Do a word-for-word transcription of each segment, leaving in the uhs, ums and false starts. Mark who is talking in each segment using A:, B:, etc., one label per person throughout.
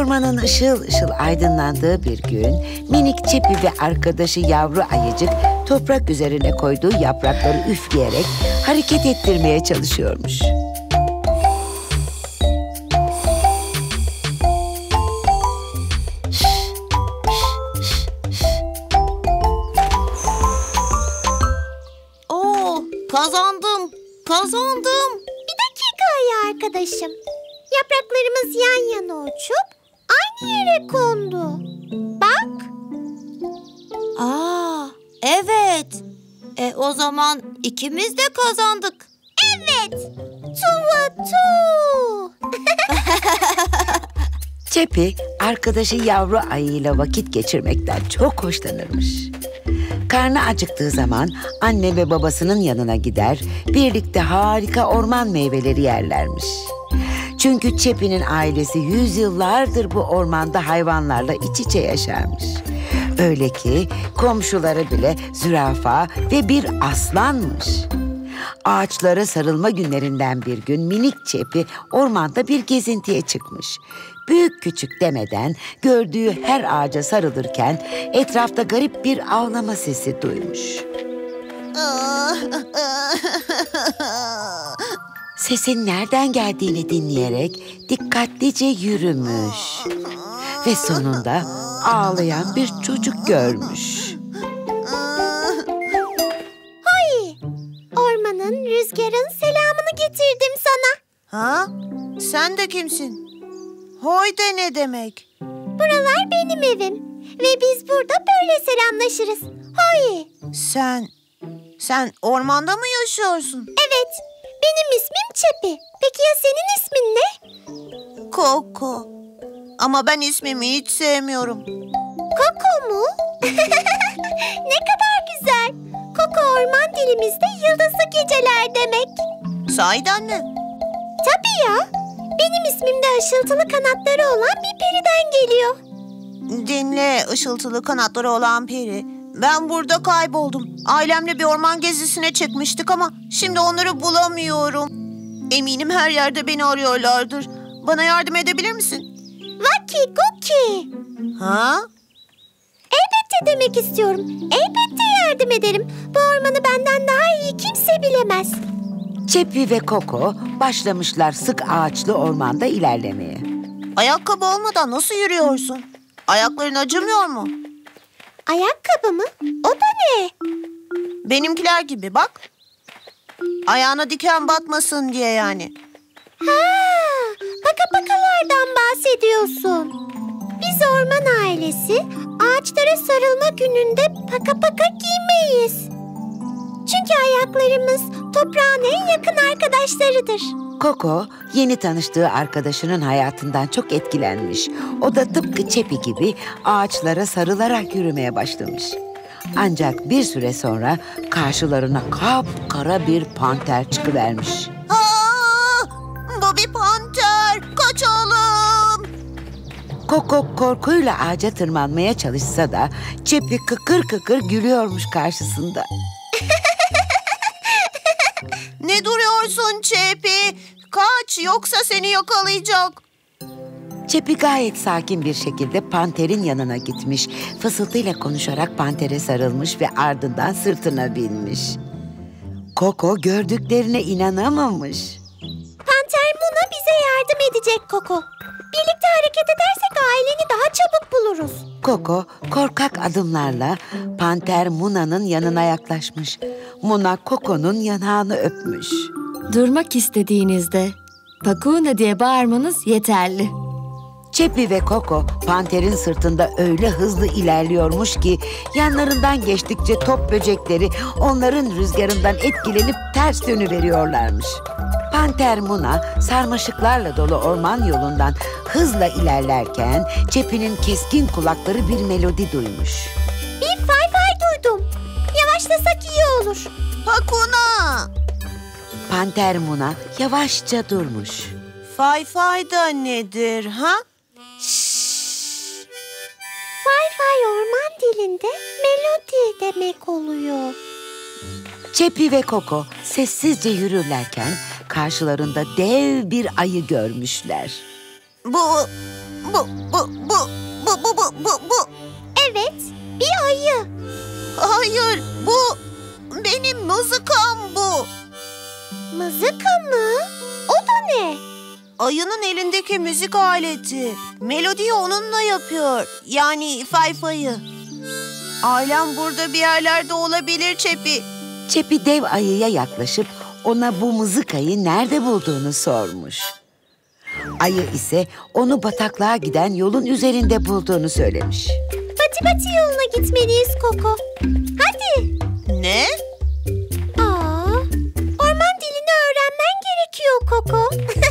A: Ormanın ışıl ışıl aydınlandığı bir gün minik Çepi ve arkadaşı yavru ayıcık toprak üzerine koyduğu yaprakları üfleyerek hareket ettirmeye çalışıyormuş.
B: Oo, kazandım, kazandım.
C: Bir dakika ayı arkadaşım. Yapraklarımız yan yana uçup aynı yere kondu. Bak.
B: Aa, evet. E o zaman ikimiz de kazandık.
C: Evet. Tuva tu.
A: Çepi, arkadaşı yavru ayıyla vakit geçirmekten çok hoşlanırmış. Karnı acıktığı zaman anne ve babasının yanına gider, birlikte harika orman meyveleri yerlermiş. Çünkü Çepi'nin ailesi yüzyıllardır bu ormanda hayvanlarla iç içe yaşarmış. Öyle ki komşuları bile zürafa ve bir aslanmış. Ağaçlara sarılma günlerinden bir gün minik Çepi ormanda bir gezintiye çıkmış. Büyük küçük demeden gördüğü her ağaca sarılırken etrafta garip bir ağlama sesi duymuş. Sesin nereden geldiğini dinleyerek dikkatlice yürümüş. Ve sonunda ağlayan bir çocuk görmüş.
C: Hay, ormanın, rüzgarın selamını getirdim sana.
B: Ha? Sen de kimsin? Hoy de ne demek?
C: Buralar benim evim ve biz burada böyle selamlaşırız. Hay.
B: Sen, sen ormanda mı yaşıyorsun?
C: Evet, benim ismim Çepi. Peki ya senin ismin ne?
B: Koko. Ama ben ismimi hiç sevmiyorum.
C: Koko mu? Ne kadar güzel. Koko orman dilimizde yıldızlı geceler demek.
B: Sahiden mi?
C: Tabii ya. Benim ismim de ışıltılı kanatları olan bir periden geliyor.
B: Dinle ışıltılı kanatları olan peri. Ben burada kayboldum. Ailemle bir orman gezisine çıkmıştık ama şimdi onları bulamıyorum. Eminim her yerde beni arıyorlardır. Bana yardım edebilir misin?
C: Vaki Guki.
B: Ha?
C: Elbette demek istiyorum. Elbette yardım ederim. Bu ormanı benden daha iyi kimse bilemez.
A: Çepi ve Koko başlamışlar sık ağaçlı ormanda ilerlemeye.
B: Ayakkabı olmadan nasıl yürüyorsun? Ayakların acımıyor mu?
C: Ayakkabı mı? O da ne?
B: Benimkiler gibi bak. Ayağına diken batmasın diye yani.
C: Ha, paka pakalardan bahsediyorsun. Biz orman ailesi ağaçlara sarılma gününde paka paka giymeyiz. Çünkü ayaklarımız toprağın en yakın arkadaşlarıdır.
A: Koko yeni tanıştığı arkadaşının hayatından çok etkilenmiş. O da tıpkı Çepi gibi ağaçlara sarılarak yürümeye başlamış. Ancak bir süre sonra karşılarına kapkara bir panter çıkıvermiş.
B: Aa, bu bir panter. Kaçalım.
A: Koko korkuyla ağaca tırmanmaya çalışsa da Çepi kıkır kıkır gülüyormuş karşısında.
B: Ne duruyorsun Çepi? Kaç yoksa seni yakalayacak.
A: Çepi gayet sakin bir şekilde panterin yanına gitmiş. Fısıltıyla konuşarak pantere sarılmış ve ardından sırtına binmiş. Koko gördüklerine inanamamış.
C: Panter Muna bize yardım edecek Koko. Birlikte hareket edersek aileni daha çabuk buluruz.
A: Koko korkak adımlarla panter Muna'nın yanına yaklaşmış. Muna Koko'nun yanağını öpmüş.
D: Durmak istediğinizde Pakuna diye bağırmanız yeterli.
A: Çepi ve Koko panterin sırtında öyle hızlı ilerliyormuş ki yanlarından geçtikçe top böcekleri onların rüzgarından etkilenip ters dönüveriyorlarmış. Panter Muna sarmaşıklarla dolu orman yolundan hızla ilerlerken Çepi'nin keskin kulakları bir melodi duymuş.
C: Bir fay fay duydum. Yavaşlasak iyi olur.
B: Pakuna.
A: Panter Muna yavaşça durmuş.
B: Fay fay da nedir ha?
C: Fay fay orman dilinde melodi demek oluyor.
A: Çepi ve Koko sessizce yürürlerken karşılarında dev bir ayı görmüşler.
B: Bu, Bu, bu, bu, bu, bu, bu, bu, bu.
C: Evet, bir ayı.
B: Hayır, bu benim mızıkam bu.
C: Mızıka mı? O da ne?
B: Ayının elindeki müzik aleti. Melodiyi onunla yapıyor. Yani fayfayı. Ailem burada bir yerlerde olabilir Çepi.
A: Çepi dev ayıya yaklaşıp ona bu mızıkayı nerede bulduğunu sormuş. Ayı ise onu bataklığa giden yolun üzerinde bulduğunu söylemiş.
C: Pati pati yoluna gitmeliyiz Koko. Hadi.
B: Ne?
C: Aa, orman dilini öğrenmen gerekiyor Koko.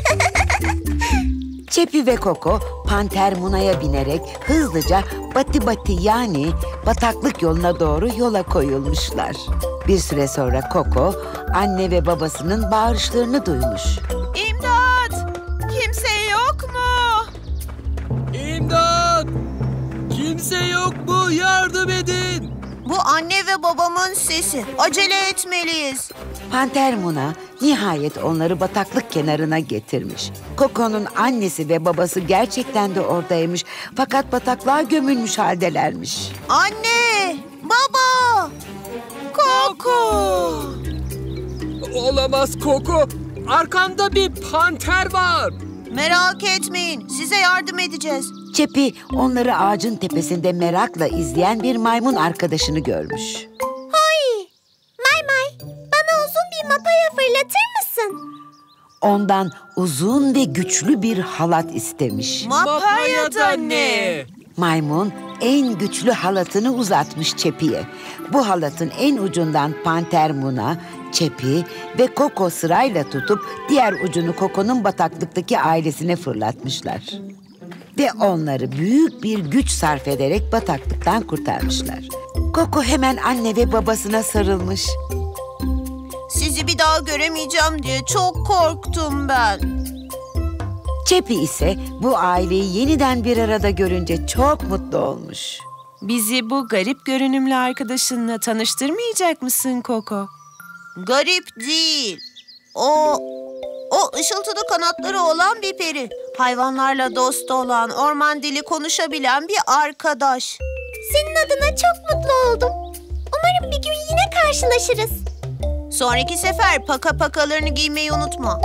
A: Çepi ve Koko Panter Muna'ya binerek hızlıca Bati Bati yani bataklık yoluna doğru yola koyulmuşlar. Bir süre sonra Koko anne ve babasının bağırışlarını duymuş.
B: İmdat! Kimse yok mu?
E: İmdat! Kimse yok mu? Yardım edin!
B: Bu anne ve babamın sesi. Acele etmeliyiz.
A: Panter Muna nihayet onları bataklık kenarına getirmiş. Koko'nun annesi ve babası gerçekten de oradaymış. Fakat bataklığa gömülmüş haldelermiş.
B: Anne! Baba! Koko!
E: Olamaz Koko! Arkanda bir panter var!
B: Merak etmeyin. Size yardım edeceğiz.
A: Çepi onları ağacın tepesinde merakla izleyen bir maymun arkadaşını görmüş.
C: Hay! May May, bana uzun bir mapaya fırlatır mısın?
A: Ondan uzun ve güçlü bir halat istemiş.
B: Mapaya da ne?
A: Maymun en güçlü halatını uzatmış Çepi'ye. Bu halatın en ucundan Panter Muna, Çepi ve Koko sırayla tutup diğer ucunu Koko'nun bataklıktaki ailesine fırlatmışlar. Ve onları büyük bir güç sarf ederek bataklıktan kurtarmışlar. Koko hemen anne ve babasına sarılmış.
B: Sizi bir daha göremeyeceğim diye çok korktum ben.
A: Çepi ise bu aileyi yeniden bir arada görünce çok mutlu olmuş.
F: Bizi bu garip görünümlü arkadaşınla tanıştırmayacak mısın Koko?
B: Garip değil. O, o ışıltılı kanatları olan bir peri. Hayvanlarla dost olan, orman dili konuşabilen bir arkadaş.
C: Senin adına çok mutlu oldum. Umarım bir gün yine karşılaşırız.
B: Sonraki sefer paka pakalarını giymeyi unutma.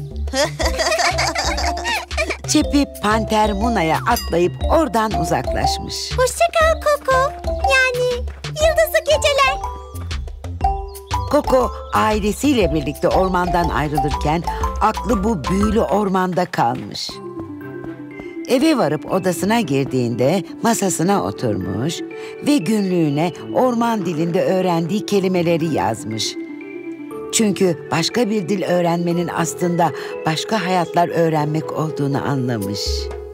A: Çepi Panter Muna'ya atlayıp oradan uzaklaşmış.
C: Hoşça kal Koko. Yani yıldızlı geceler.
A: Koko ailesiyle birlikte ormandan ayrılırken aklı bu büyülü ormanda kalmış. Eve varıp odasına girdiğinde masasına oturmuş ve günlüğüne orman dilinde öğrendiği kelimeleri yazmış. Çünkü başka bir dil öğrenmenin aslında başka hayatlar öğrenmek olduğunu anlamış.